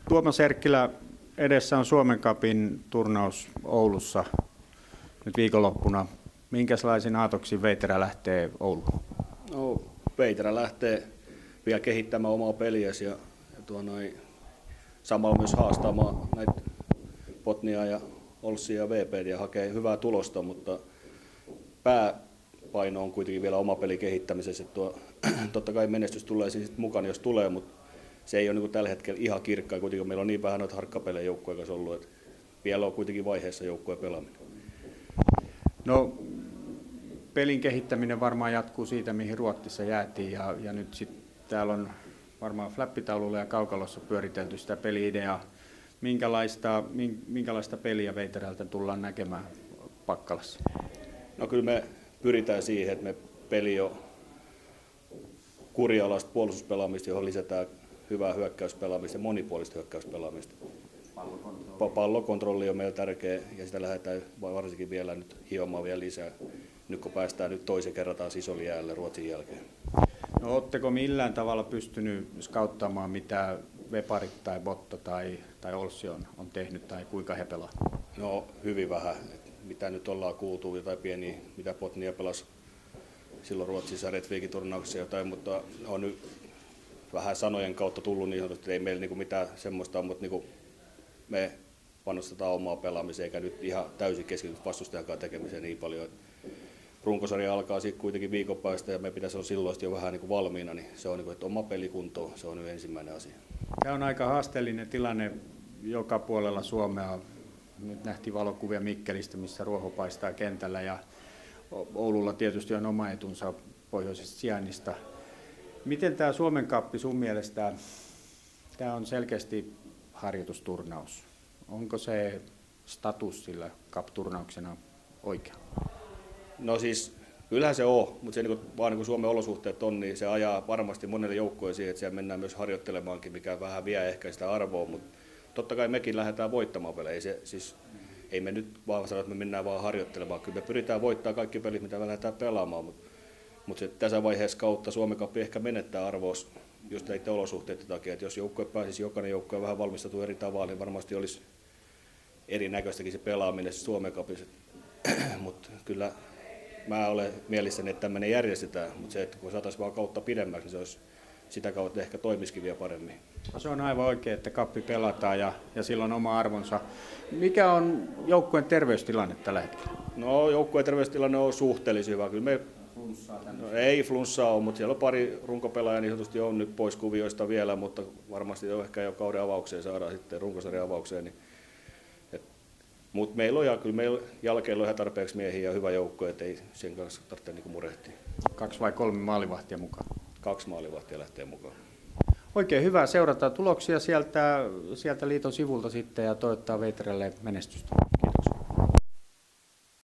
Tuomas Erkkilä, edessä on Suomen Cupin turnaus Oulussa nyt viikonloppuna. Minkälaisin aatoksin Veiterä lähtee Ouluun? No, Veiterä lähtee vielä kehittämään omaa peliäsi ja samalla myös haastamaan näitä Botnia ja Olssia ja VP:tä ja hakee hyvää tulosta, mutta pääpaino on kuitenkin vielä oma pelin kehittämisessä. Totta kai menestys tulee siis mukana, jos tulee, mutta se ei ole niin tällä hetkellä ihan kirkkaa. Kuitenkin meillä on niin vähän noita harkkapelejä joukkueen kanssa ollut, että vielä on kuitenkin vaiheessa joukkueen pelaaminen. No, pelin kehittäminen varmaan jatkuu siitä, mihin Ruotsissa jäätiin, ja nyt sitten täällä on varmaan flappitaululla ja kaukalossa pyöritelty sitä peli-ideaa. Minkälaista peliä Veiterältä tullaan näkemään Pakkalassa? No kyllä me pyritään siihen, että me peli on kurialaista puolustuspelaamista, johon lisätään hyvää hyökkäyspelaamista ja monipuolista hyökkäyspelaamista. Pallokontrolli on meillä tärkeä ja sitä lähdetään varsinkin vielä nyt hiomaan vielä lisää, nyt kun päästään nyt toisen kerran taas isolle jäälle Ruotsin jälkeen. No, oletteko millään tavalla pystynyt skauttaamaan, mitä Veparit tai Botta tai Olssi on tehnyt tai kuinka he pelaa? No hyvin vähän. Mitä nyt ollaan kuultu, jotain pieniä, mitä Botnia pelasi silloin Ruotsissa Rättvikin turnauksessa jotain, mutta on nyt vähän sanojen kautta tullut niin sanotusti, että ei meillä mitään semmoista, mutta me panostetaan omaa pelaamiseen eikä nyt ihan täysin keskityt vastustajankaan tekemiseen niin paljon. Runkosarja alkaa sitten kuitenkin viikon päästä ja me pitäisi olla silloin jo vähän valmiina, niin se on että oma pelikunto, se on nyt ensimmäinen asia. Tämä on aika haasteellinen tilanne joka puolella Suomea. Nyt nähtiin valokuvia Mikkelistä, missä ruoho paistaa kentällä, ja Oululla tietysti on oma etunsa pohjoisesta sijainnista. Miten tämä Suomen Cup sun mielestä, tämä on selkeästi harjoitusturnaus. Onko se status sillä Cup-turnauksena oikea? No siis, kyllähän se on, mutta se vaan niin kuin Suomen olosuhteet on, niin se ajaa varmasti monelle joukkoille siihen, että siellä mennään myös harjoittelemaankin, mikä vähän vie ehkä sitä arvoa, mutta totta kai mekin lähdetään voittamaan pelejä. Ei me nyt vaan sano, että me mennään vaan harjoittelemaan. Kyllä me pyritään voittamaan kaikki pelit, mitä me lähdetään pelaamaan, mutta tässä vaiheessa kautta Suomen Cup ehkä menettää arvoa just näiden olosuhteiden takia. Että jos joukkue pääsisi, jokainen joukkue vähän valmistautuu eri tavalla, niin varmasti olisi erinäköistäkin se pelaaminen Suomen Cupissa. Mutta kyllä mä olen mielissäni, että tämmöinen järjestetään, mutta se, että kun saataisiin vaan kautta pidemmäksi, niin se olisi sitä kautta ehkä toimisikin vielä paremmin. Se on aivan oikein, että kappi pelataan ja sillä on oma arvonsa. Mikä on joukkueen terveystilanne tällä hetkellä? No, joukkueen terveystilanne on suhteellisen hyvä. Kyllä ei flunssaa ole, mutta siellä on pari runkopelaajaa niin sanotusti on nyt pois kuvioista vielä, mutta varmasti ehkä jo kauden avaukseen saadaan sitten runkosarjan avaukseen. Mutta meillä on kyllä meillä jälkeen on ihan tarpeeksi miehiä ja hyvä joukko, ettei sen kanssa tarvitse murehtia. 2 vai 3 maalivahtia mukaan? 2 maalivahtia lähtee mukaan. Oikein hyvä. Seurataan tuloksia sieltä liiton sivulta sitten ja toivottaa Veiterälle menestystä.